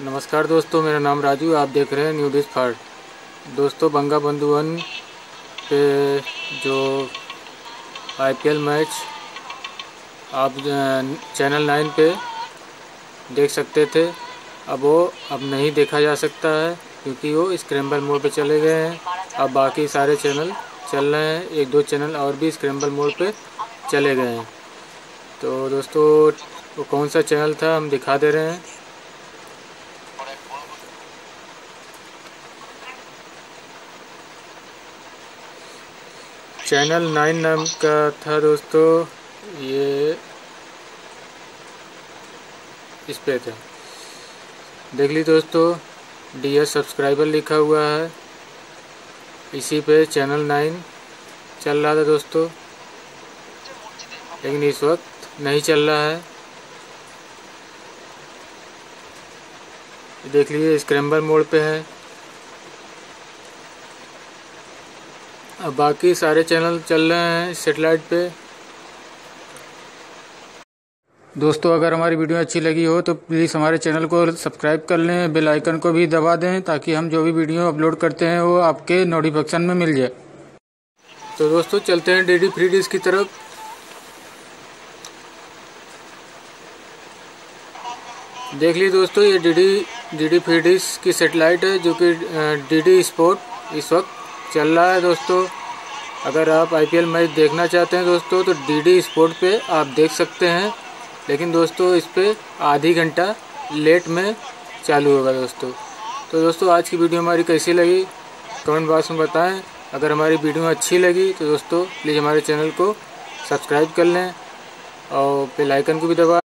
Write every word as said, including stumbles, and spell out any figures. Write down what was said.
नमस्कार दोस्तों, मेरा नाम राजू, आप देख रहे हैं न्यू डिश फार्ट। दोस्तों, बंगा बंधु वन पे जो आईपीएल मैच आप चैनल नाइन पे देख सकते थे, अब वो अब नहीं देखा जा सकता है क्योंकि वो स्क्रैम्बल मोड पे चले गए हैं। अब बाकी सारे चैनल चल रहे हैं, एक दो चैनल और भी स्क्रैम्बल मोड पे चले गए हैं। तो दोस्तों, वो कौन सा चैनल था हम दिखा दे रहे हैं। चैनल नाइन नाम का था दोस्तों, ये इस पे था, देख ली दोस्तों, डियर सब्सक्राइबर लिखा हुआ है, इसी पे चैनल नाइन चल रहा था दोस्तों, लेकिन इस वक्त नहीं चल रहा है। देख लीजिए, स्क्रैम्बल मोड पे है। अब बाकी सारे चैनल चल रहे हैं सेटेलाइट पे। दोस्तों, अगर हमारी वीडियो अच्छी लगी हो तो प्लीज़ हमारे चैनल को सब्सक्राइब कर लें, बेल आइकन को भी दबा दें ताकि हम जो भी वीडियो अपलोड करते हैं वो आपके नोटिफिकेशन में मिल जाए। तो दोस्तों, चलते हैं डीडी फ्री डिश की तरफ। देख लीजिए दोस्तों, ये डीडी डीडी फ्री डिश की सेटेलाइट है जो कि डीडी स्पोर्ट इस वक्त चल रहा है। दोस्तों, अगर आप आईपीएल मैच देखना चाहते हैं दोस्तों तो डीडी स्पोर्ट पे आप देख सकते हैं, लेकिन दोस्तों इस पे आधी घंटा लेट में चालू होगा दोस्तों। तो दोस्तों, आज की वीडियो हमारी कैसी लगी कमेंट बॉक्स में बताएं। अगर हमारी वीडियो अच्छी लगी तो दोस्तों प्लीज़ हमारे चैनल को सब्सक्राइब कर लें और बेल आइकन को भी दबा